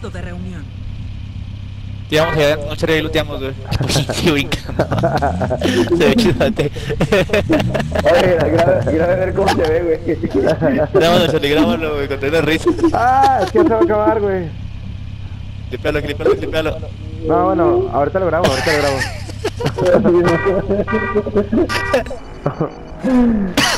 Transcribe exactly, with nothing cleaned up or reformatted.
punto de reunión. Llegamos allá adentro, no echaré y looteamos, güey. Poquito brincando. Se ve chidote. Oye, graba, graba a ver cómo se ve, güey. Grábalo, Charlie, grábalo, güey, con una risa. Ah, es que ya se va a acabar, güey. Clipealo, clipealo, clipealo. No, bueno, ahorita lo grabo, ahorita lo grabo.